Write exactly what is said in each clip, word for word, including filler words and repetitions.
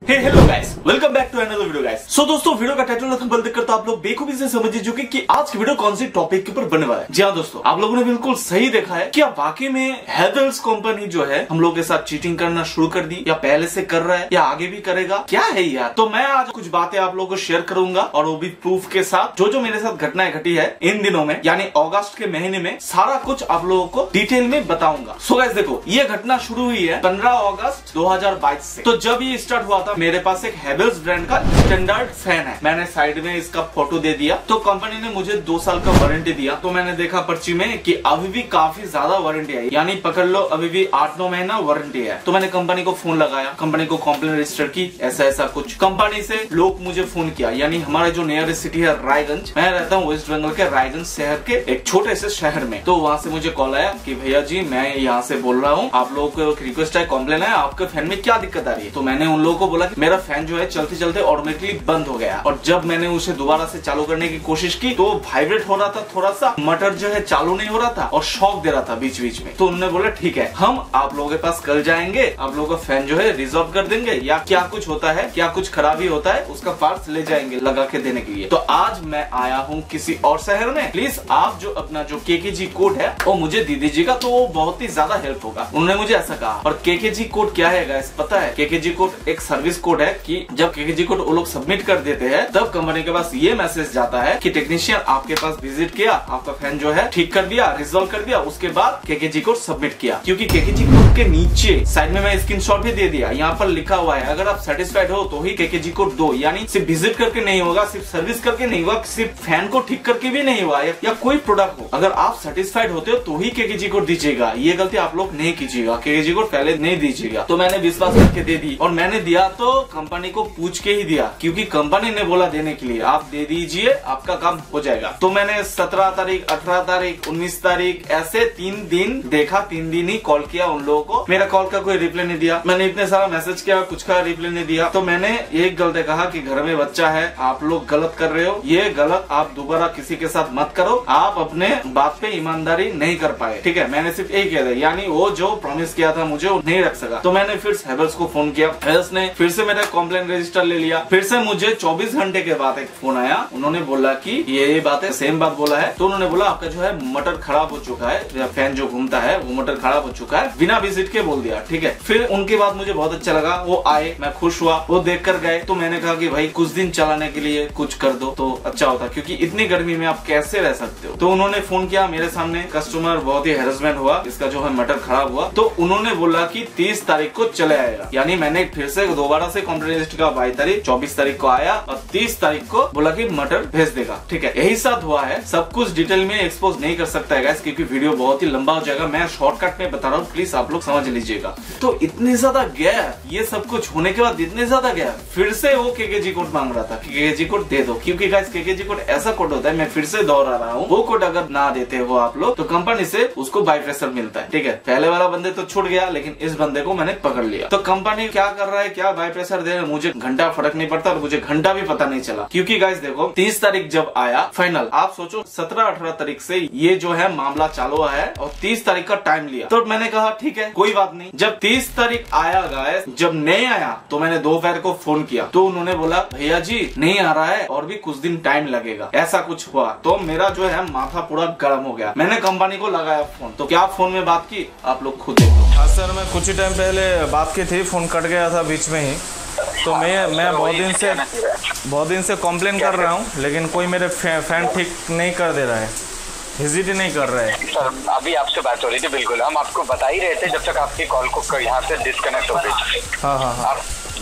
Hey hello guys, welcome back to another video guys. So दोस्तों, video का title बल देखकर तो आप लोग बेखूबी से समझ चुके कि आज की वीडियो कौन सी टॉपिक के ऊपर बनने वाला है। जी हाँ दोस्तों, आप लोगों ने बिल्कुल सही देखा है। क्या वाकई में हैवेल्स कंपनी जो है हम लोग के साथ चीटिंग करना शुरू कर दी, या पहले से कर रहा है, या आगे भी करेगा, क्या है यार। तो मैं आज कुछ बातें आप लोगों को शेयर करूंगा, और वो भी प्रूफ के साथ, जो जो मेरे साथ घटनाएं घटी है इन दिनों में, यानी अगस्त के महीने में, सारा कुछ आप लोगों को डिटेल में बताऊंगा। सो गाइस देखो, ये घटना शुरू हुई है पंद्रह अगस्त दो हजार बाईस से। तो जब ये स्टार्ट हुआ था, मेरे पास एक हैवेल्स ब्रांड का स्टैंडर्ड फैन है। मैंने साइड में इसका फोटो दे दिया। तो कंपनी ने मुझे दो साल का वारंटी दिया। तो मैंने देखा पर्ची में कि अभी भी काफी ज्यादा वारंटी है, यानी पकड़ लो अभी भी आठ नौ महीना वारंटी है। तो मैंने कंपनी को फोन लगाया, कंपनी को कंप्लेन रजिस्टर की, ऐसा ऐसा कुछ। कंपनी से लोग मुझे फोन किया, यानी हमारे जो नियरेस्ट सिटी है रायगंज, मैं रहता हूँ वेस्ट बंगाल के रायगंज शहर के एक छोटे से शहर में। तो वहाँ से मुझे कॉल आया कि भैया जी मैं यहाँ से बोल रहा हूँ, आप लोगों को एक रिक्वेस्ट है, कंप्लेन है, आपके फैन में क्या दिक्कत आ रही है। तो मैंने उन लोगों को बोला कि मेरा फैन जो है चलते चलते ऑटोमेटिकली बंद हो गया, और जब मैंने उसे दोबारा से चालू करने की कोशिश की तो वाइब्रेट हो रहा था, थोड़ा सा मोटर जो है चालू नहीं हो रहा था, और शॉक दे रहा था बीच बीच में। तो उन्होंने बोला ठीक है, हम आप लोगों के पास कल जाएंगे, आप लोगों का फैन जो है रिजॉल्व कर देंगे, या क्या कुछ होता है, क्या कुछ खराबी होता है, उसका पार्ट्स ले जाएंगे लगा के देने के लिए। तो आज मैं आया हूँ किसी और शहर में, प्लीज आप जो अपना जो केकेजी कोड है वो मुझे दे दीजिएगा, तो वो बहुत ही ज्यादा हेल्प होगा। उन्होंने मुझे ऐसा कहा। और केकेजी कोड क्या है गाइस, पता है? केकेजी कोड एक सर्विस कोड है कि जब केकेजी कोड वो लोग सबमिट कर देते हैं, तब कंपनी के पास ये मैसेज जाता है कि टेक्नीशियन आपके पास विजिट किया, आपका फैन जो है ठीक कर दिया, रिजॉल्व कर दिया, उसके बाद केकेजी कोड सबमिट किया। क्योंकि केकेजी कोड के नीचे साइड में मैं स्क्रीनशॉट भी दे दिया, यहाँ पर लिखा हुआ है अगर आप सेटिस्फाइड हो तो ही केकेजी कोड दो, यानी सिर्फ विजिट करके नहीं होगा, सिर्फ सर्विस करके नहीं होगा, सिर्फ फैन को ठीक करके भी नहीं हुआ, या कोई प्रोडक्ट हो, अगर आप सेटिस्फाइड होते हो तो ही केकेजी कोड दीजिएगा। ये गलती आप लोग नहीं कीजिएगा, केकेजी कोड पहले नहीं दीजिएगा। तो मैंने विश्वास करके दे दी, और मैंने दिया तो कंपनी को पूछ के ही दिया, क्योंकि कंपनी ने बोला देने के लिए, आप दे दीजिए आपका काम हो जाएगा। तो मैंने सत्रह तारीख, अठारह तारीख, उन्नीस तारीख, ऐसे तीन दिन देखा, तीन दिन ही कॉल किया उन लोगों को। मेरा कॉल का कोई रिप्लाई नहीं दिया। मैंने इतने सारा मैसेज किया, कुछ का रिप्लाई नहीं दिया। तो मैंने एक गलती कहा कि घर में बच्चा है, आप लोग गलत कर रहे हो, ये गलत आप दोबारा किसी के साथ मत करो, आप अपने बात पे ईमानदारी नहीं कर पाए, ठीक है। मैंने सिर्फ यही किया था, यानी वो जो प्रॉमिस किया था मुझे वो नहीं रख सका। तो मैंने फिर हैवेल्स को फोन किया, हैवेल्स ने फिर से मेरा कंप्लेंट रजिस्टर ले लिया। फिर से मुझे चौबीस घंटे के बाद एक फोन आया, उन्होंने बोला कि ये ये बात है, सेम बात बोला है। तो उन्होंने बोला आपका जो है मोटर खराब हो चुका है, या फैन जो घूमता है वो मोटर खराब हो चुका है, बिना विजिट के बोल दिया, ठीक है। फिर उनकी बात मुझे बहुत अच्छा लगा, वो आए, मैं खुश हुआ, वो देख कर गए। तो मैंने कहा कि भाई कुछ दिन चलाने के लिए कुछ कर दो तो अच्छा होता, क्योंकि इतनी गर्मी में आप कैसे रह सकते हो। तो उन्होंने फोन किया मेरे सामने, कस्टमर बहुत ही हैरेसमेंट हुआ, इसका जो है मोटर खराब हुआ। तो उन्होंने बोला कि तीस तारीख को चले आएगा, यानी मैंने फिर से दोबारा से कंप्लेंट रजिस्टर का बाईस तारीख, चौबीस तारीख को आया, और तीस तारीख को बोला कि मोटर भेज देगा, ठीक है। यही साथ हुआ है। सब कुछ डिटेल में एक्सपोज नहीं कर सकता है गाइस, क्योंकि वीडियो बहुत ही लंबा हो जाएगा। मैं शॉर्टकट में बता रहा हूँ, प्लीज आप लोग समझ लीजिएगा। तो इतने ज्यादा गया, ये सब कुछ होने के बाद इतने ज्यादा गया, फिर से वो केकेजी कोड मांग रहा था कि केकेजी कोड दे दो, क्योंकि गाइस केकेजी कोड ऐसा कोड होता है, मैं फिर से दोहरा रहा हूँ, वो कोड अगर ना देते हो आप लोग तो कंपनी से उसको बाय प्रेशर मिलता है, ठीक है। पहले वाला बंदे तो छूट गया, लेकिन इस बंदे को मैंने पकड़ लिया। तो कंपनी क्या कर रहा है, क्या बाय प्रेशर दे रहा है, मुझे घंटा फर्क नहीं पड़ता, और मुझे घंटा भी पता नहीं चला। क्योंकि गाइस देखो, तीस तारीख जब आया फाइनल, आप सोचो सत्रह अठारह तारीख से ये जो है मामला चालू हुआ है, और तीस तारीख का टाइम लिया। तो मैंने कहा ठीक है कोई बात नहीं। जब तीस तारीख आया गाइस, जब नहीं आया तो मैंने दोपहर को फोन किया, तो उन्होंने बोला भैया जी नहीं आ रहा है और भी कुछ दिन टाइम लगेगा, ऐसा कुछ हुआ। तो मेरा जो है माथा पूरा गर्म हो गया। मैंने कंपनी को लगाया फोन। तो क्या फोन में बात की, आप लोग खुद देखो। हाँ सर, मैं कुछ ही टाइम पहले बात की थी, फोन कट गया था बीच में ही। तो मैं मैं बहुत दिन से बहुत दिन से कंप्लेन कर रहा हूँ, लेकिन कोई मेरे फैन ठीक नहीं कर दे रहा है, विजिट ही नहीं कर रहा है। सर अभी आपसे बात हो रही थी, बिल्कुल हम आपको बता ही रहे थे जब तक आपकी कॉल को यहाँ से डिस्कनेक्ट हो गई। हाँ हाँ हाँ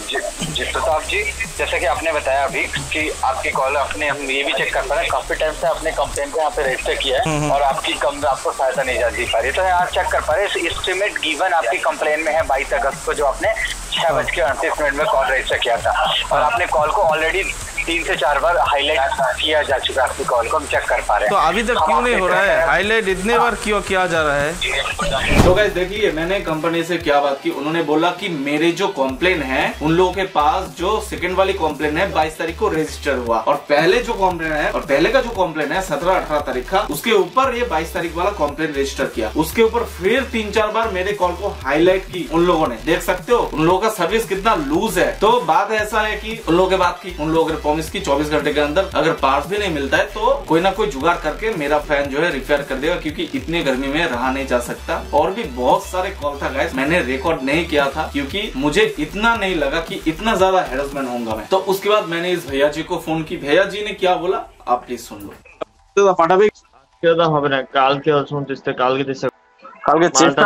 जी प्रताप जी, जैसे कि आपने बताया अभी कि आपकी कॉल, आपने हम ये भी चेक कर पा रहे हैं, काफी टाइम से आपने कंप्लेन को यहाँ पे रजिस्टर किया है, और आपकी कम आपको सहायता नहीं दी पा रही। तो यहाँ चेक कर पा रहे हैं, एस्टिमेट गिवन आपकी कंप्लेन में है बाईस अगस्त को, जो आपने छह बज के अड़तीस मिनट में कॉल रजिस्टर किया था, और आपने कॉल को ऑलरेडी तीन से चार बार हाईलाइट किया जा चुका है, आपकी कॉल को हम चेक कर पा रहे हैं। तो अभी तक क्यों नहीं हो रहा है हाईलाइट, इतने बार क्यों किया जा रहा है? तो गाइस देखिए, मैंने कंपनी से क्या बात की, उन्होंने बोला कि मेरे जो कंप्लेन है, उन लोगों के पास जो सेकंड वाली कंप्लेन है बाईस तारीख को रजिस्टर हुआ, और पहले जो कंप्लेन है, और पहले का जो कंप्लेन है सत्रह अठारह तारीख का, उसके ऊपर ये बाईस तारीख वाला कंप्लेन रजिस्टर किया। उसके ऊपर फिर तीन चार बार मेरे कॉल को हाईलाइट की उन लोगों ने, देख सकते हो। उन लोगों का सर्विस कितना लूज है। तो बात ऐसा है कि उन लोगों के बात की उन लोगों ने प्रॉमिस की चौबीस घंटे के अंदर अगर पार्ट्स भी नहीं मिलता है तो कोई ना कोई जुगाड़ करके मेरा फैन जो है रिपेयर कर देगा, क्योंकि इतनी गर्मी में रहा नहीं जा सकता। और भी बहुत सारे कॉल था गाइस, मैंने रिकॉर्ड नहीं किया था क्योंकि मुझे इतना नहीं लगा कि इतना ज्यादा हेरसमेंट होऊंगा मैं। तो उसके बाद मैंने इस भैया जी को फोन की, भैया जी ने क्या बोला आप प्लीज सुन लो। পাঠাবে কেদা হবে না, কালকে শুনতেছে, কালকে চেষ্টা কালকে চেষ্টা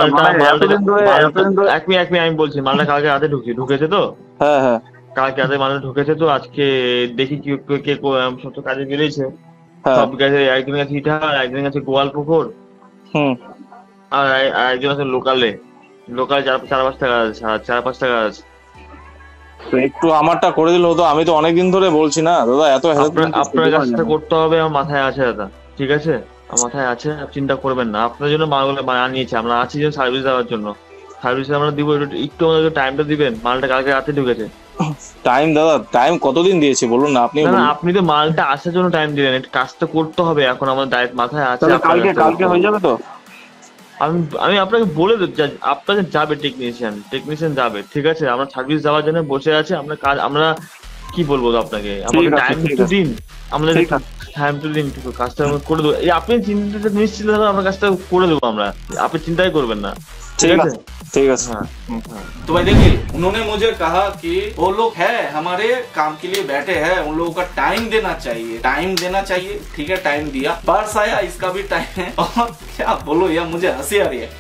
এক মিনিট এক মিনিট আমি বলছি, মালটা কালকে রাতে ঢুকে ঢুকেছে তো হ্যাঁ হ্যাঁ কালকে রাতে মালটা ঢুকেছে তো আজকে দেখি কি কে সব কাজে বেরিয়েছে। হ্যাঁ সব গেছে, একজনের কাছে ইটাহার, একজনের কাছে গোয়ালপুকুর, হুম আর একজন আছে লোকালে, লোকালে চার চার পাঁচ টাকা আছে, চার পাঁচ টাকা আছে। তো একটু আমারটা করে দিলে হতো, আমি তো অনেকদিন ধরে বলছি না দাদা, এত আপনার কাজটা করতে হবে, আমার মাথায় আছে দাদা, ঠিক আছে আমার মাথায় আছে, চিন্তা করবেন না। আপনার জন্য মালগুলো বানিয়েছি আমরা, আছি যে সার্ভিস দেওয়ার জন্য, সার্ভিস আমরা দিব, একটু আমাদের টাইমটা দিবেন। মালটা কালকে রাতে ঢুকেছে। টাইম দাদা, টাইম কতদিন দিয়েছি বলুন না আপনি? না আপনি তো মালটা আসার জন্য টাইম দিলেন, কাজটা করতে হবে এখন, আমার ডাইরেক্ট মাথায় আছে। কালকে কালকে হয়ে যাবে তো? আমি আমি আপনাকে বলে দিচ্ছি, আপনাকে যাবে টেকনিশিয়ান, টেকনিশিয়ান যাবে, ঠিক আছে। আমরা সার্ভিস দেওয়ার জন্য বসে আছি, আমরা কাজ, আমরা কি বলবো আপনাকে, আমাকে টাইম একটু দিন, আমাদের টাইম তো দিন, কাজটা করে দেবো। এই আপনি চিন্তা নিশ্চিত থাকবেন, আমরা কাজটা করে দেবো আমরা, আপনি চিন্তাই করবেন না, ঠিক আছে ठीक है हाँ। तो भाई देखिए, उन्होंने मुझे कहा कि वो लोग है हमारे काम के लिए बैठे हैं, उन लोगों का टाइम देना चाहिए, टाइम देना चाहिए, ठीक है टाइम दिया, पर्स आया, इसका भी टाइम है। और क्या बोलो यार, मुझे हंसी आ रही है।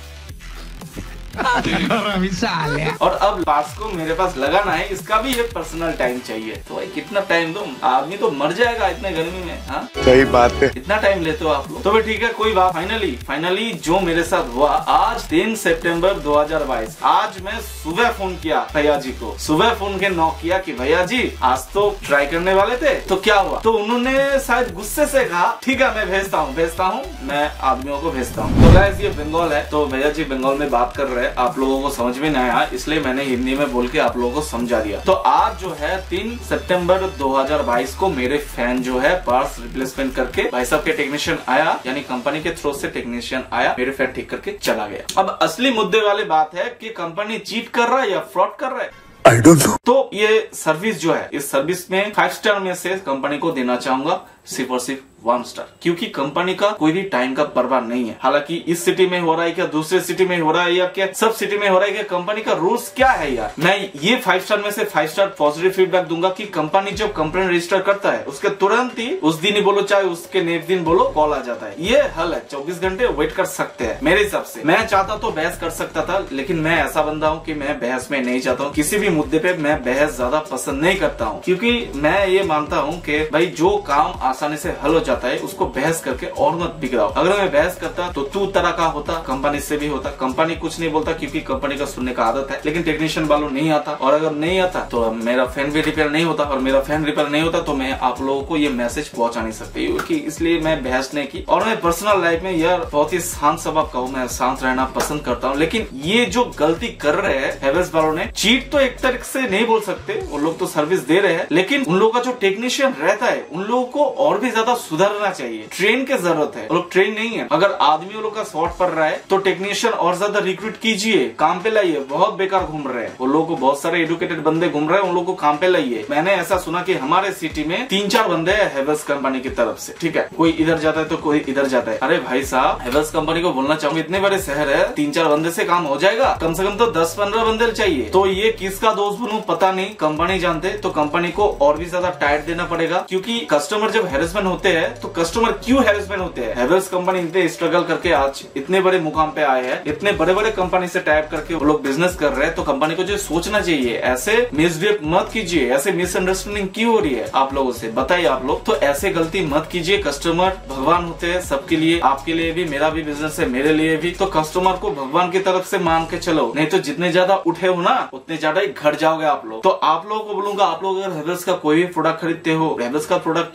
और अब पार्ट्स को मेरे पास लगाना है, इसका भी एक पर्सनल टाइम चाहिए। तो भाई कितना टाइम दो, आदमी तो मर जाएगा इतने गर्मी में। हाँ सही बात है, इतना टाइम लेते हो आप लोग। तो भाई ठीक है कोई बात। फाइनली फाइनली जो मेरे साथ हुआ, आज तीन सितंबर दो हज़ार बाईस, आज मैं सुबह फोन किया भैया जी को, सुबह फोन के नॉक किया कि भैया जी आज तो ट्राई करने वाले थे, तो क्या हुआ? तो उन्होंने शायद गुस्से से कहा ठीक है मैं भेजता हूँ भेजता हूँ मैं आदमियों को भेजता हूँ। तो गाइस ये बंगाल है, तो भैया जी बंगाल में बात कर रहे हैं, आप लोगों को समझ में नहीं आया इसलिए मैंने हिंदी में बोल के आप लोगों को समझा दिया। तो आज जो है तीन सितंबर दो हज़ार बाईस को मेरे फैन जो है पार्ट्स रिप्लेसमेंट करके भाई साहब के टेक्नीशियन आया, यानी कंपनी के थ्रू से टेक्नीशियन आया, मेरे फैन ठीक करके चला गया। अब असली मुद्दे वाली बात है कि कंपनी चीट कर रहा है या फ्रॉड कर रहा है। I don't know. तो ये सर्विस जो है, इस सर्विस में फाइव स्टार में से कंपनी को देना चाहूंगा सिर्फ और सिर्फ वन स्टार, क्योंकि कंपनी का कोई भी टाइम का परवाह नहीं है। हालांकि इस सिटी में हो रहा है क्या, दूसरे सिटी में हो रहा है या क्या, सब सिटी में हो रहा है क्या, कंपनी का रूल्स क्या है यार। मैं ये फाइव स्टार में से फाइव स्टार पॉजिटिव फीडबैक दूंगा कि कंपनी जब कंप्लेंट रजिस्टर करता है उसके तुरंत ही, उस दिन ही बोलो चाहे उसके नेक्स्ट दिन बोलो, कॉल आ जाता है। ये हल है, चौबीस घंटे वेट कर सकते हैं मेरे हिसाब से। मैं चाहता तो बहस कर सकता था, लेकिन मैं ऐसा बंदा हूँ कि मैं बहस में नहीं चाहता हूँ, किसी भी मुद्दे पे मैं बहस ज्यादा पसंद नहीं करता हूँ, क्योंकि मैं ये मानता हूँ कि भाई जो काम आसानी से हल हो जाता है उसको बहस करके और मत बिगड़ाओ। अगर मैं बहस करता तो तू तरह का होता, कंपनी से भी होता, कंपनी कुछ नहीं बोलता क्योंकि कंपनी का सुनने का आदत है, लेकिन टेक्नीशियन वालों नहीं आता, और अगर नहीं आता तो मेरा फैन भी रिपेयर नहीं होता, और मेरा फैन रिपेयर नहीं होता तो मैं आप लोगों को ये मैसेज पहुंचा नहीं सकती, क्योंकि इसलिए मैं बहस नहीं की। और मैं पर्सनल लाइफ में यार बहुत ही शांत स्वभाव का हूँ, मैं शांत रहना पसंद करता हूँ, लेकिन ये जो गलती कर रहे हैं हेवेल्स वालों ने, चीट तो एक तरीके से नहीं बोल सकते, वो लोग तो सर्विस दे रहे हैं, लेकिन उन लोगों का जो टेक्नीशियन रहता है उन लोगों को और भी ज्यादा सुधरना चाहिए। ट्रेन की जरूरत है, वो लोग ट्रेन नहीं है। अगर आदमी लोग का शॉर्ट पड़ रहा है तो टेक्नीशियन और ज्यादा रिक्रूट कीजिए, काम पे लाइए। बहुत बेकार घूम रहे हैं वो लोग को, बहुत सारे एजुकेटेड बंदे घूम रहे हैं, उन लोग को काम पे लाइए। मैंने ऐसा सुना कि हमारे सिटी में तीन चार बंदे हैं हेवेल्स कंपनी की तरफ से, ठीक है, कोई इधर जाता है तो कोई इधर जाता है। अरे भाई साहब, हेवेल्स कंपनी को बोलना चाहूंगा इतने बड़े शहर है, तीन चार बंदे से काम हो जाएगा? कम से कम तो दस पंद्रह बंदे चाहिए। तो ये किसका दोस्त बनूं पता नहीं, कंपनी जानते, तो कंपनी को और भी ज्यादा टाइट देना पड़ेगा, क्योंकि कस्टमर जब हेरेसमेंट होते हैं तो कस्टमर क्यों हेरेसमेंट होते हैं। हेवेल्स कंपनी इतने स्ट्रगल करके आज इतने बड़े मुकाम पे आए हैं, इतने बड़े बड़े कंपनी से टाइप करके वो लोग बिजनेस कर रहे हैं, तो कंपनी को जो सोचना चाहिए, ऐसे मिसबिहेव मत कीजिए, ऐसे मिसअंडरस्टैंडिंग क्यों हो रही है आप लोगों से, बताइए आप लोग। तो ऐसे गलती मत कीजिए, कस्टमर भगवान होते हैं सबके लिए, आपके लिए भी, मेरा भी बिजनेस है, मेरे लिए भी। तो कस्टमर को भगवान की तरफ से मान के चलो, नहीं तो जितने ज्यादा उठे हो ना उतने ज्यादा ही घट जाओगे आप लोग। तो आप लोगों को बोलूंगा, आप लोग अगर हेवेल्स का कोई भी प्रोडक्ट खरीदते हो, हेवेल्स का प्रोडक्ट तो खराब तो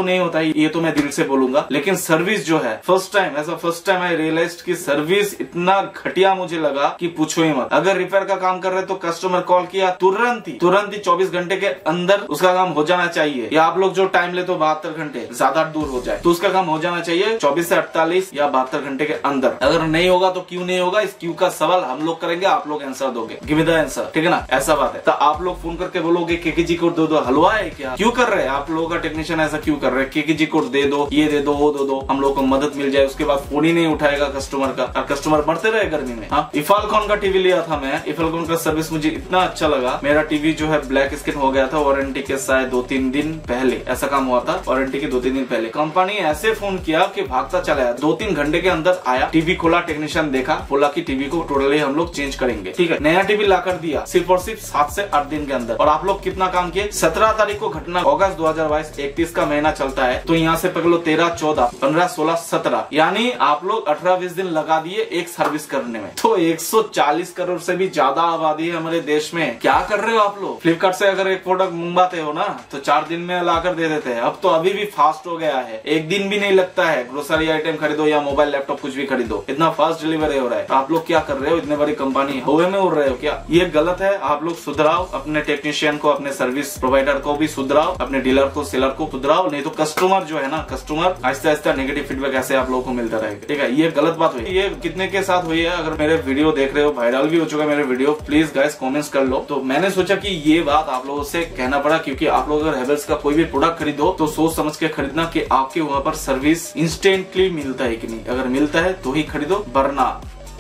तो नहीं होता है, ये तो मैं दिल से बोलूंगा, लेकिन सर्विस जो है फर्स्ट टाइम ऐसा फर्स्ट टाइम आई रियलाइज की सर्विस इतना घटिया मुझे लगा कि पूछो ही मत। अगर रिपेयर का काम कर रहे तो कस्टमर कॉल किया तुरंत ही तुरंत ही चौबीस घंटे के अंदर उसका काम हो जाना चाहिए, या आप लोग जो टाइम ले तो बहत्तर घंटे ज्यादा दूर हो जाए तो उसका काम हो जाना चाहिए चौबीस से अड़तालीस या बहत्तर घंटे के अंदर। अगर नहीं होगा तो क्यों नहीं होगा, इस क्यों का सवाल हम लोग करेंगे, आप लोग आंसर दोगे, गिव मी द आंसर, ठीक है ना। ऐसा बात है तो आप लोग फोन करके बोलोगे केके जी को दो दो, हलवा है क्या, क्यों कर रहे हैं आप लोगों का टेक्नीशियन ऐसा क्यों कर रहे हैं, केके जी को दे दो, ये दे दो, वो दे दो, हम लोग को मदद मिल जाए। उसके बाद फोन ही नहीं उठाएगा कस्टमर का और कस्टमर मरते रहे गर्मी में। हाँ, इफालकॉन का टीवी लिया था मैं, इफालकॉन का सर्विस मुझे इतना अच्छा लगा। मेरा टीवी जो है ब्लैक स्क्रीन हो गया था, वारंटी के शायद दो तीन दिन पहले ऐसा काम हुआ था, वारंटी के दो तीन दिन पहले कंपनी ऐसे फोन किया कि भागता चला आया, दो तीन घंटे के अंदर आया, टीवी खोला, टेक्नीशियन देखा, बोला कि टीवी को टोटली हम लोग चेंज करेंगे, ठीक है। नया टीवी ला कर दिया सिर्फ और सिर्फ सात से आठ दिन के अंदर। और आप लोग कितना काम किए, सत्रह तारीख को घटना, अगस्त दो हजार बाईस, इकतीस का महीना चलता है तो यहाँ से पकड़ो तेरह चौदह पंद्रह सोलह सत्रह, यानी आप लोग अठारह बीस दिन लगा दिए एक सर्विस करने में। तो एक सौ चालीस करोड़ से भी ज्यादा आबादी है हमारे देश में, क्या कर रहे हो आप लोग। फ्लिपकार्ट से अगर एक प्रोडक्ट मंगवाते हो ना तो चार दिन में लाकर दे देते हैं, अब तो अभी भी फास्ट हो गया है, एक दिन भी नहीं लगता है। ग्रोसरी आइटम खरीदो या मोबाइल लैपटॉप कुछ भी खरीदो, इतना फास्ट डिलीवरी हो रहा है। आप लोग क्या कर रहे हो, इतने बड़ी कंपनी हवा में उड़ रहे हो क्या, ये गलत है। आप लोग सुधराओ, अपने टेक्नीशियन को, अपने सर्विस प्रोवाइडर को भी सुधराओ, अपने डीलर को, सेलर को सुधराओ, नहीं तो कस्टमर जो है ना, customer Aahista Aahista negative feedback ऐसे आप लोगों को मिलता रहेगा, ठीक है। ये गलत बात हुई, ये कितने के साथ हुई है। अगर मेरे वीडियो देख रहे हो, वायरल भी हो चुका है मेरे वीडियो, प्लीज गाइस कमेंट्स कर लो। तो मैंने सोचा कि ये बात आप लोगों से कहना पड़ा, क्योंकि आप लोग अगर हेवेल्स का कोई भी प्रोडक्ट खरीदो तो सोच समझ के खरीदना कि आपके वहां पर सर्विस इंस्टेंटली मिलता है कि नहीं। अगर मिलता है तो ही खरीदो, वरना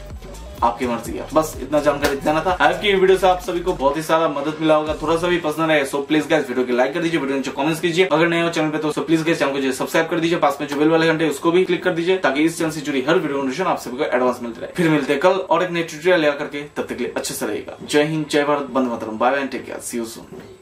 आपकी मर्जी है। बस इतना जानकारी देना था। आज की वीडियो से आप सभी को बहुत ही सारा मदद मिला होगा, थोड़ा सा भी पसंद है सो प्लीज गाइस वीडियो को लाइक कर दीजिए, वीडियो नीचे कमेंट्स कीजिए। अगर नए हो चैनल पे तो प्लीज गाइस चैनल को सब्सक्राइब कर दीजिए, पास में जो बेल वाले घंटे उसको भी क्लिक कर दीजिए, ताकि इस चैनल से जुड़ी हर वीडियो नोटिफिकेशन आप सभी को एडवांस मिलते रहे। फिर मिलते कल और एक नई ट्यूटोरियल लेकर के, तब तक के लिए अच्छे से रहेगा। जय हिंद, जय भारत, वंदे मातरम, bye bye, take care, see you soon.